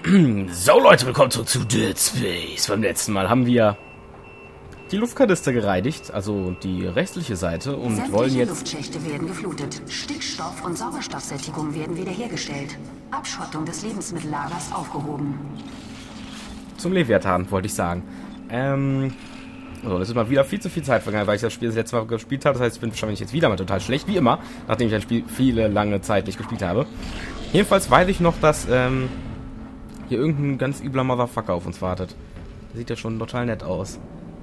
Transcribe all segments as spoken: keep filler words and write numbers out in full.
So Leute, willkommen zurück zu Dead Space. Beim letzten Mal haben wir die Luftkanister gereinigt, also die rechtliche Seite, und Sämtliche wollen jetzt... Luftschächte werden geflutet. Stickstoff- und Sauerstoffsättigung werden wiederhergestellt. Abschottung des Lebensmittellagers aufgehoben. Zum Leviathan, wollte ich sagen. Ähm... So, das ist mal wieder viel zu viel Zeit vergangen, weil ich das Spiel das letzte Mal gespielt habe. Das heißt, ich bin wahrscheinlich jetzt wieder mal total schlecht, wie immer, nachdem ich ein Spiel viele lange Zeit nicht gespielt habe. Jedenfalls weiß ich noch, dass ähm, hier irgendein ganz übler Motherfucker auf uns wartet. Der sieht ja schon total nett aus.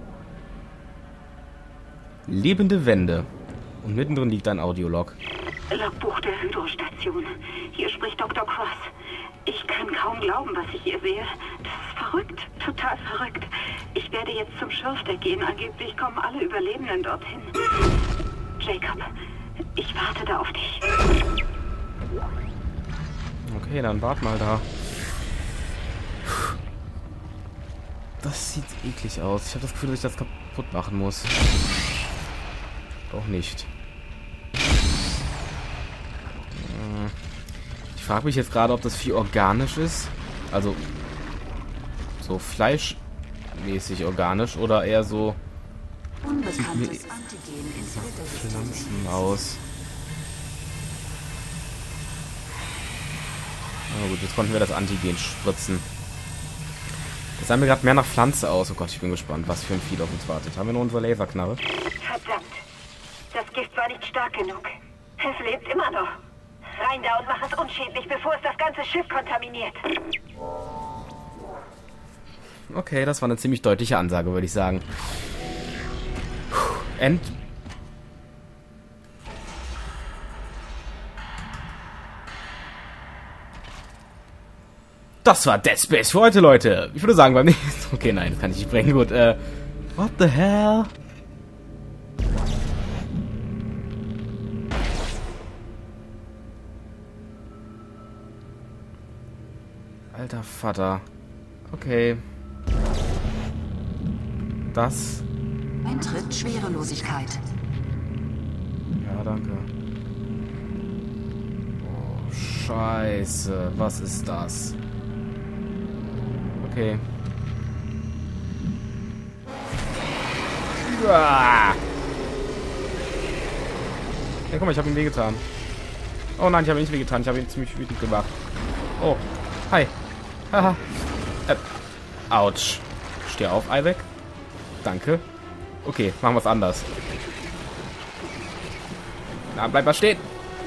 Lebende Wände. Und mittendrin liegt ein Audiolog. Logbuch der Hydrostation. Hier spricht Doktor Cross. Ich kann kaum glauben, was ich hier sehe. Das ist verrückt, total verrückt. Ich werde jetzt zum Schürfdeck gehen. Angeblich kommen alle Überlebenden dorthin. Jacob, ich warte da auf dich. Okay, dann wart mal da. Das sieht eklig aus. Ich habe das Gefühl, dass ich das kaputt machen muss. Doch nicht. Ich frage mich jetzt gerade, ob das Vieh organisch ist. Also so fleischmäßig organisch oder eher so Unbekanntes Antigen ins Filtersystem. Pflanzen aus. Na gut, jetzt konnten wir das Antigen spritzen. Das sah mir gerade mehr nach Pflanze aus. Oh Gott, ich bin gespannt, was für ein Vieh auf uns wartet. Haben wir noch unsere Laserknarre? Verdammt. Das Gift war nicht stark genug. Es lebt immer noch. Rein da und mach es unschädlich, bevor es das ganze Schiff kontaminiert. Okay, das war eine ziemlich deutliche Ansage, würde ich sagen. End. Das war Dead Space für heute, Leute. Ich würde sagen, beim nächsten... Okay, nein, das kann ich nicht bringen. Gut, äh... What the hell? Alter Vater. Okay. Das... Eintritt Schwerelosigkeit. Ja, danke. Oh, Scheiße. Was ist das? Okay. Ah. Ja, guck mal, ich habe ihm wehgetan. Oh nein, ich habe ihm nicht wehgetan. Ich habe ihn ziemlich wütend gemacht. Oh. Hi. Haha. Äh. Autsch. Steh auf, Isaac. Danke. Okay, machen wir es anders. Na, bleib mal stehen.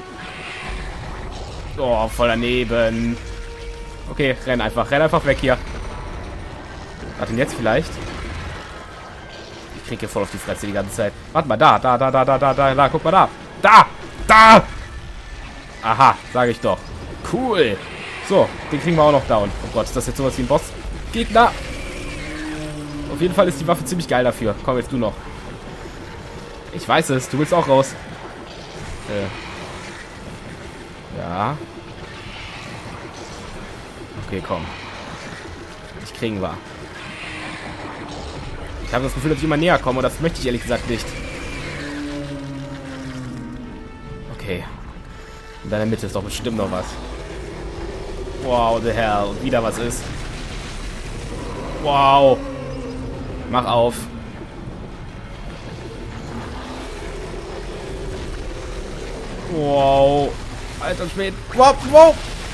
Oh, voll daneben. Okay, renn einfach. Renn einfach weg hier. Warte, jetzt vielleicht? Ich krieg hier voll auf die Fresse die ganze Zeit. Warte mal, da, da, da, da, da, da, da, da, guck mal da. Da! Da! Aha, sage ich doch. Cool. So, den kriegen wir auch noch down. Oh Gott, ist das jetzt sowas wie ein Boss-Gegner? Auf jeden Fall ist die Waffe ziemlich geil dafür. Komm, jetzt du noch. Ich weiß es, du willst auch raus. Äh. Ja. Okay, komm. Ich kriegen wir. Ich habe das Gefühl, dass ich immer näher komme und das möchte ich ehrlich gesagt nicht. Okay. In deiner Mitte ist doch bestimmt noch was. Wow, the hell. Und wieder was ist. Wow. Mach auf. Wow. Alter Schwede. Wow, wow.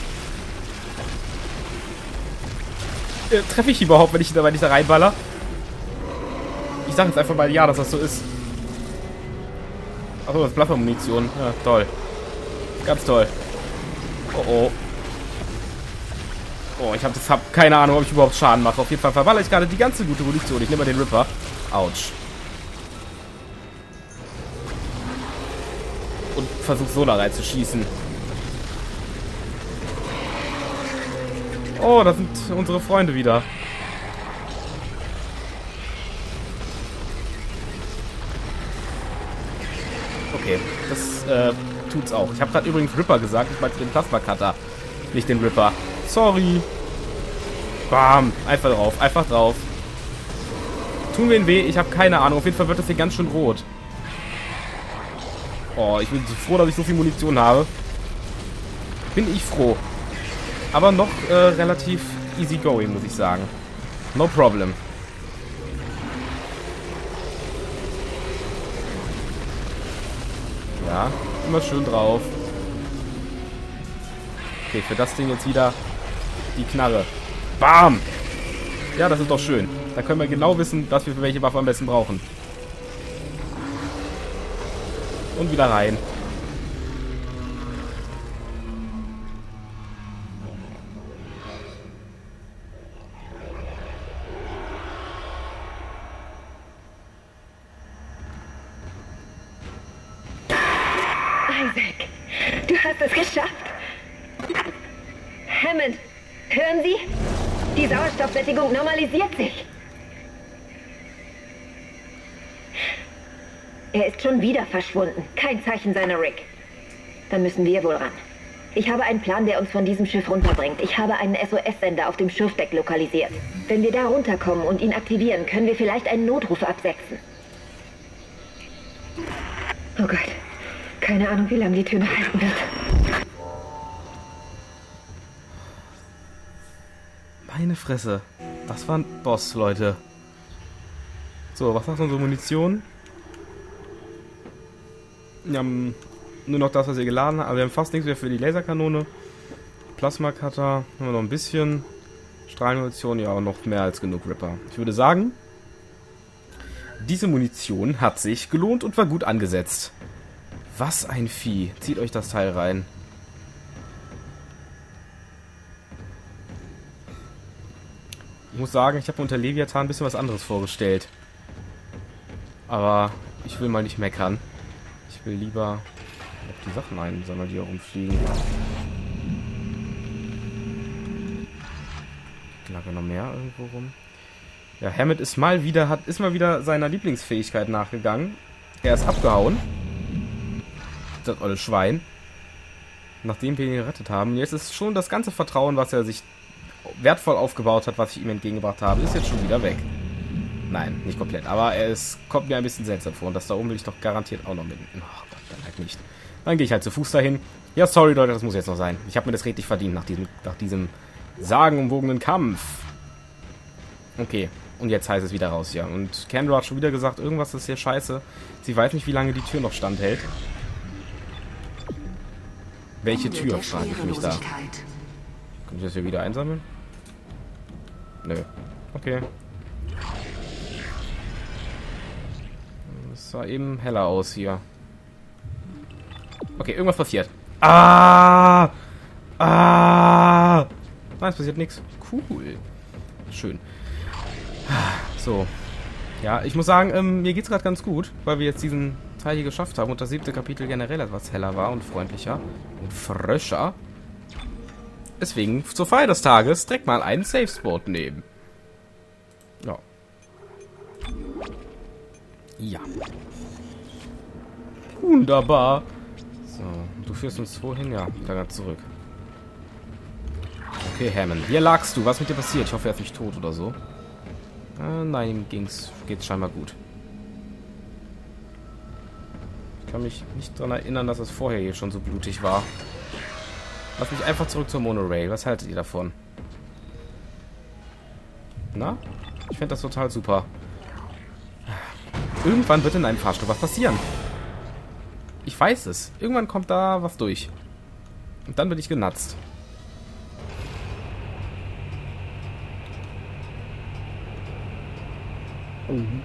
Äh, treffe ich überhaupt, wenn ich, wenn ich da reinballer? Ich sag jetzt einfach mal ja, dass das so ist. Achso, das ist Blaffer-Munition. Ja, toll. Ganz toll. Oh oh. Oh, ich habe hab keine Ahnung, ob ich überhaupt Schaden mache. Auf jeden Fall verballer ich gerade die ganze gute Munition. Ich nehme mal den Ripper. Autsch. Und versuche so da rein zu schießen. Oh, da sind unsere Freunde wieder. Okay, das äh, tut's auch. Ich habe gerade übrigens Ripper gesagt. Ich meinte den Plasma-Cutter. Nicht den Ripper. Sorry. Bam. Einfach drauf. Einfach drauf. Tun wir ihn weh? Ich habe keine Ahnung. Auf jeden Fall wird das hier ganz schön rot. Oh, ich bin so froh, dass ich so viel Munition habe. Bin ich froh. Aber noch äh, relativ easy going, muss ich sagen. No problem. Ja, immer schön drauf. Okay, für das Ding jetzt wieder die Knarre. Bam! Ja, das ist doch schön. Da können wir genau wissen, was wir für welche Waffe am besten brauchen. Und wieder rein. Isaac, du hast es geschafft. Hammond, hören Sie? Die Sauerstoffsättigung normalisiert sich. Er ist schon wieder verschwunden. Kein Zeichen seiner Rig. Dann müssen wir wohl ran. Ich habe einen Plan, der uns von diesem Schiff runterbringt. Ich habe einen S O S-Sender auf dem Schiffdeck lokalisiert. Wenn wir da runterkommen und ihn aktivieren, können wir vielleicht einen Notruf absetzen. Oh Gott. Keine Ahnung, wie lange die Tür noch halten wird. Meine Fresse. Das war ein Boss, Leute. So, was sagt unsere Munition? Wir haben nur noch das, was wir geladen haben. Aber wir haben fast nichts mehr für die Laserkanone. Plasma-Cutter haben wir noch ein bisschen. Strahlenmunition, ja, noch mehr als genug Ripper. Ich würde sagen, diese Munition hat sich gelohnt und war gut angesetzt. Was ein Vieh. Zieht euch das Teil rein. Ich muss sagen, ich habe unter Leviathan ein bisschen was anderes vorgestellt. Aber ich will mal nicht meckern. Ich will lieber die Sachen einsammeln, die hier rumfliegen. Lag noch mehr irgendwo rum. Ja, Hammond ist mal wieder, hat, ist mal wieder seiner Lieblingsfähigkeit nachgegangen. Er ist abgehauen. Das olle Schwein. Nachdem wir ihn gerettet haben. Jetzt ist schon das ganze Vertrauen, was er sich wertvoll aufgebaut hat, was ich ihm entgegengebracht habe, ist jetzt schon wieder weg. Nein, nicht komplett. Aber es kommt mir ein bisschen seltsam vor. Und das da oben will ich doch garantiert auch noch mit. Oh Gott, dann halt nicht. Dann gehe ich halt zu Fuß dahin. Ja, sorry Leute, das muss jetzt noch sein. Ich habe mir das richtig verdient nach diesem, nach diesem sagenumwogenen Kampf. Okay. Und jetzt heißt es wieder raus hier. Und Kendra hat schon wieder gesagt, irgendwas ist hier scheiße. Sie weiß nicht, wie lange die Tür noch standhält. Welche Tür, frage ich mich da. Kann ich das hier wieder einsammeln? Nö. Okay. Das sah eben heller aus hier. Okay, irgendwas passiert. Ah! Ah! Nein, es passiert nichts. Cool. Schön. So. Ja, ich muss sagen, ähm, mir geht's gerade ganz gut, weil wir jetzt diesen Teil hier geschafft haben und das siebte Kapitel generell etwas heller war und freundlicher und frischer. Deswegen zur Feier des Tages direkt mal einen Safe Spot nehmen. Ja. Ja. Wunderbar. So, du führst uns wohin? Ja, dann zurück. Okay, Hammond. Hier lagst du. Was ist mit dir passiert? Ich hoffe, er ist nicht tot oder so. Äh, nein, ihm ging's, geht's scheinbar gut. Ich kann mich nicht daran erinnern, dass es vorher hier schon so blutig war. Lass mich einfach zurück zur Monorail. Was haltet ihr davon? Na? Ich finde das total super. Irgendwann wird in einem Fahrstuhl was passieren. Ich weiß es. Irgendwann kommt da was durch. Und dann bin ich genatzt. Mhm.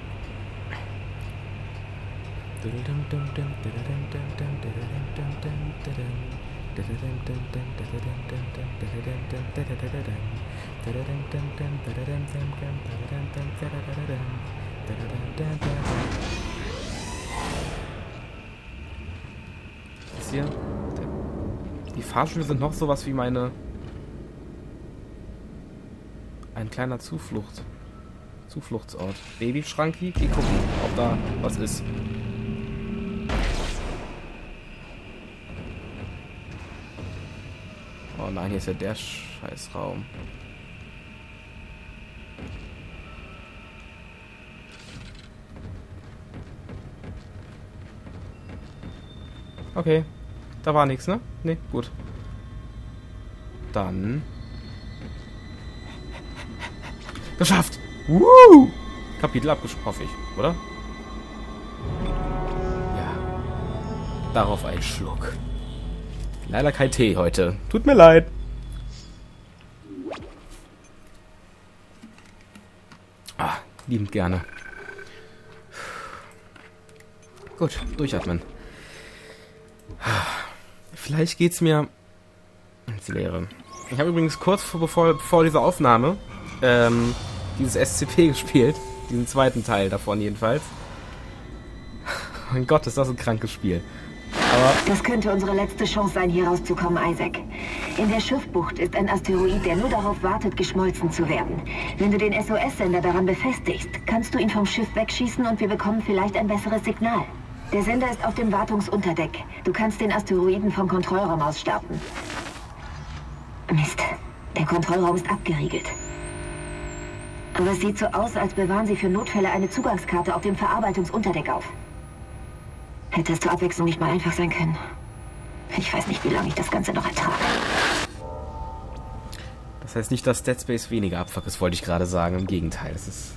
Das hier. Die Fahrstühle sind noch sowas wie meine. Ein kleiner Zuflucht. Zufluchtsort. Babyschranki? Geh gucken, ob da was ist. Oh nein, hier ist ja der Scheißraum. Okay. Da war nichts, ne? Ne, gut. Dann Geschafft! Woo! Kapitel abgeschlossen, hoffe ich, oder? Ja. Darauf ein Schluck. Leider kein Tee heute. Tut mir leid. Ah, liebend gerne. Gut, durchatmen. Vielleicht geht's mir ins Leere. Ich habe übrigens kurz vor, bevor, bevor dieser Aufnahme ähm, dieses S C P gespielt. Diesen zweiten Teil davon jedenfalls. Mein Gott, ist das ein krankes Spiel. Aber das könnte unsere letzte Chance sein, hier rauszukommen, Isaac. In der Schiffbucht ist ein Asteroid, der nur darauf wartet, geschmolzen zu werden. Wenn du den S O S-Sender daran befestigst, kannst du ihn vom Schiff wegschießen und wir bekommen vielleicht ein besseres Signal. Der Sender ist auf dem Wartungsunterdeck. Du kannst den Asteroiden vom Kontrollraum aus starten. Mist, der Kontrollraum ist abgeriegelt. Aber es sieht so aus, als bewahren sie für Notfälle eine Zugangskarte auf dem Verarbeitungsunterdeck auf. Hätte es zur Abwechslung nicht mal einfach sein können. Ich weiß nicht, wie lange ich das Ganze noch ertrage. das heißt nicht, dass Dead Space weniger Abfuck ist, wollte ich gerade sagen. Im Gegenteil, es ist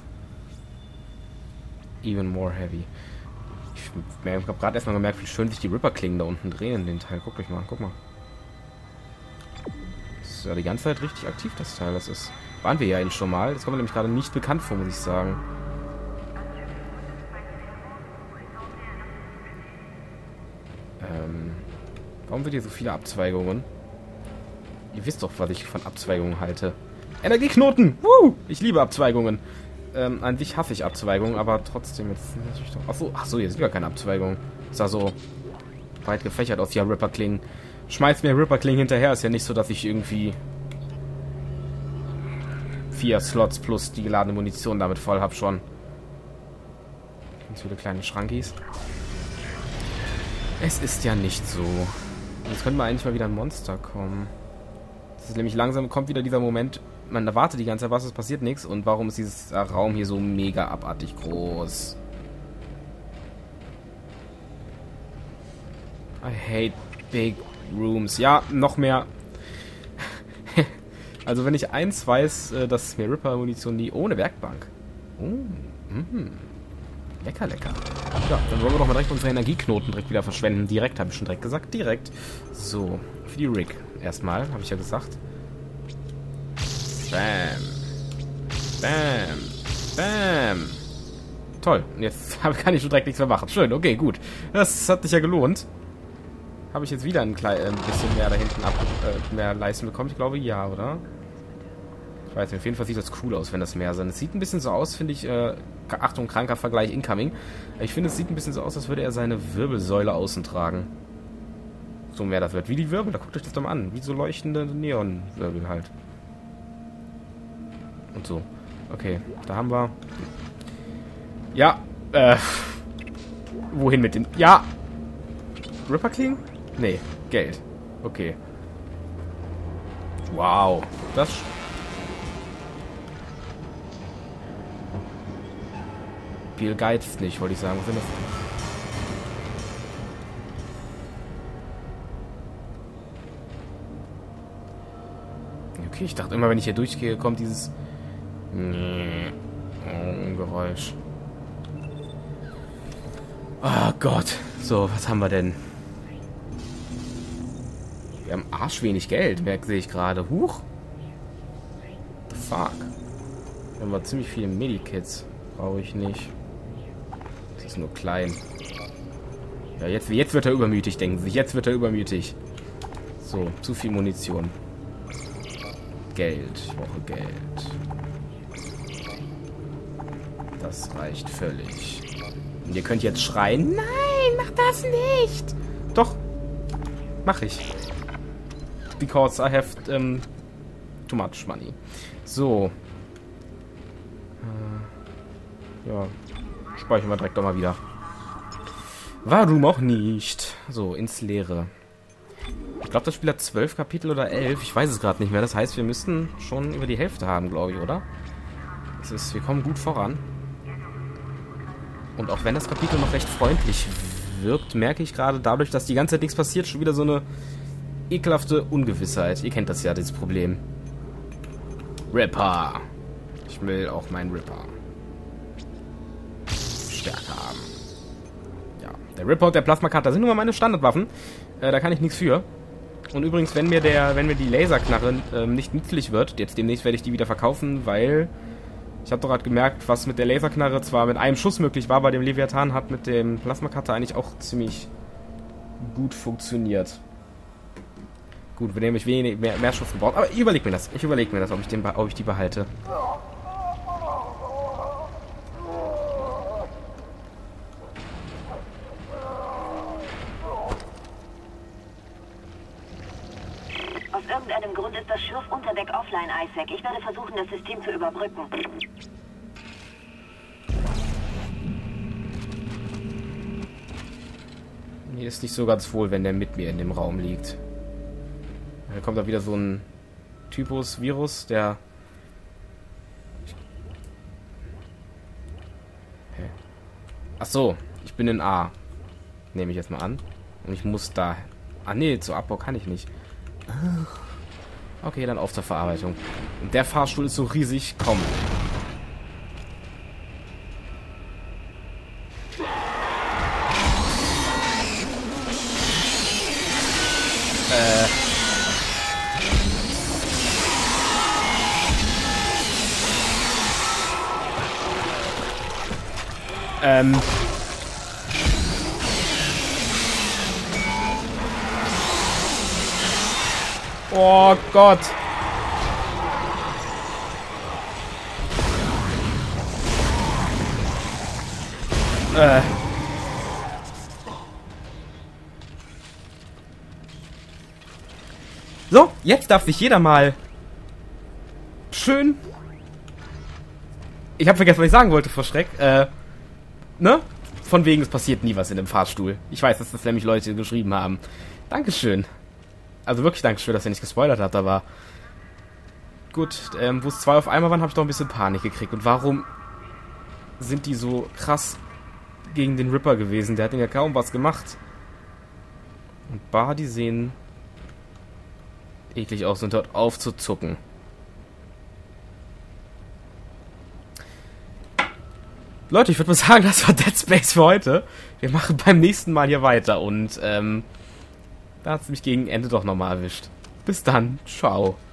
even more heavy. Ich habe gerade erstmal gemerkt, wie schön sich die Ripper-Klingen da unten drehen in den Teil. Guck mich mal, guck mal. Das ist ja die ganze Zeit richtig aktiv, das Teil. Das ist... Waren wir ja eigentlich schon mal. Das kommt mir nämlich gerade nicht bekannt vor, muss ich sagen. Ähm... Warum wird hier so viele Abzweigungen? Ihr wisst doch, was ich von Abzweigungen halte. Energieknoten! Woo! Ich liebe Abzweigungen. Ähm, an sich hasse ich Abzweigungen, aber trotzdem jetzt natürlich doch... Achso, achso, hier ist wieder keine Abzweigung. Ist da so weit gefächert aus. Ja, Ripper-Klingen. Schmeißt mir Ripper-Klingen hinterher. Ist ja nicht so, dass ich irgendwie vier Slots plus die geladene Munition damit voll habe schon. Ganz viele kleine Schrankis. Es ist ja nicht so. Jetzt könnte mal eigentlich mal wieder ein Monster kommen. Das ist nämlich langsam, kommt wieder dieser Moment, man erwartet die ganze Zeit was, es passiert nichts. Und warum ist dieser Raum hier so mega abartig groß? I hate big rooms. Ja, noch mehr. Also wenn ich eins weiß, dass mir Ripper-Munition nie ohne Werkbank. Oh, mm, lecker, lecker. Ja, dann wollen wir doch mal direkt unsere Energieknoten direkt wieder verschwenden. Direkt, habe ich schon direkt gesagt. Direkt. So, für die Rig erstmal, habe ich ja gesagt. Bam. Bam. Bam. Toll. Und jetzt kann ich schon direkt nichts mehr machen. Schön, okay, gut. Das hat sich ja gelohnt. Habe ich jetzt wieder ein, klein, ein bisschen mehr da hinten ab, äh, mehr Leisten bekommen? Ich glaube, ja, oder? Ich weiß nicht, auf jeden Fall sieht das cool aus, wenn das mehr sind. Es sieht ein bisschen so aus, finde ich, äh, Achtung, kranker Vergleich, incoming. Ich finde, es sieht ein bisschen so aus, als würde er seine Wirbelsäule außen tragen. So mehr das wird. Wie die Wirbel, da guckt euch das doch mal an. Wie so leuchtende Neonwirbel halt. Und so. Okay, da haben wir... Ja, äh... Wohin mit den... Ja! Ripper-Klingen? Nee, Geld. Okay. Wow. Das... Viel geizt nicht, wollte ich sagen. Was sind das? Okay, ich dachte immer, wenn ich hier durchgehe, kommt dieses... Oh, Geräusch. Oh Gott. So, was haben wir denn? Wir haben arschwenig Geld, merke sehe ich gerade. Huch. The fuck. Wir haben aber ziemlich viele Medikits. Brauche ich nicht. Das ist nur klein. Ja, jetzt, jetzt wird er übermütig, denken Sie. Jetzt wird er übermütig. So, zu viel Munition. Geld. Ich brauche Geld. Das reicht völlig. Und ihr könnt jetzt schreien. Nein, mach das nicht. Doch. Mach ich. Because I have um, too much money. So. Äh, ja. Speichern wir direkt doch mal wieder. Warum auch nicht? So, ins Leere. Ich glaube, das Spiel hat zwölf Kapitel oder elf. Ich weiß es gerade nicht mehr. Das heißt, wir müssten schon über die Hälfte haben, glaube ich, oder? Das ist, wir kommen gut voran. Und auch wenn das Kapitel noch recht freundlich wirkt, merke ich gerade dadurch, dass die ganze Zeit nichts passiert, schon wieder so eine ekelhafte Ungewissheit. Ihr kennt das ja, dieses Problem. Ripper. Ich will auch meinen Ripper stärker haben. Ja, der Ripper und der Plasma-Cutter sind nun mal meine Standardwaffen. Äh, da kann ich nichts für. Und übrigens, wenn mir der, wenn mir die Laserknarre ähm, nicht nützlich wird, jetzt demnächst werde ich die wieder verkaufen, weil ich habe doch gerade gemerkt, was mit der Laserknarre zwar mit einem Schuss möglich war, bei dem Leviathan hat mit dem Plasma-Cutter eigentlich auch ziemlich gut funktioniert. Gut, wir nehmen ich wenig mehr, mehr Schuss gebraucht, aber ich überlege mir das. Ich überlege mir das, ob ich, den, ob ich die behalte. Aus irgendeinem Grund ist das Schürf-Unterdeck offline, Isaac. Ich werde versuchen, das System zu überbrücken. Mir ist nicht so ganz wohl, wenn der mit mir in dem Raum liegt. Da kommt da wieder so ein Typus-Virus, der... Hä? Ach so, ich bin in A. Nehme ich jetzt mal an. Und ich muss da... Ah nee, zu Abbau kann ich nicht. Okay, dann auf zur Verarbeitung. Und der Fahrstuhl ist so riesig. Komm. Äh... Ähm... Oh Gott. Äh. So, jetzt darf sich jeder mal schön... Ich habe vergessen, was ich sagen wollte vor Schreck. Äh, ne? Von wegen, es passiert nie was in dem Fahrstuhl. Ich weiß, dass das nämlich Leute geschrieben haben. Dankeschön. Also wirklich Dankeschön, dass ihr nicht gespoilert habt, aber... Gut, ähm, wo es zwei auf einmal waren, habe ich doch ein bisschen Panik gekriegt. Und warum sind die so krass gegen den Ripper gewesen? Der hat ihnen ja kaum was gemacht. Und Bar, die sehen eklig aus und dort aufzuzucken. Leute, ich würde mal sagen, das war Dead Space für heute. Wir machen beim nächsten Mal hier weiter und, ähm... da hat es mich gegen Ende doch nochmal erwischt. Bis dann. Ciao.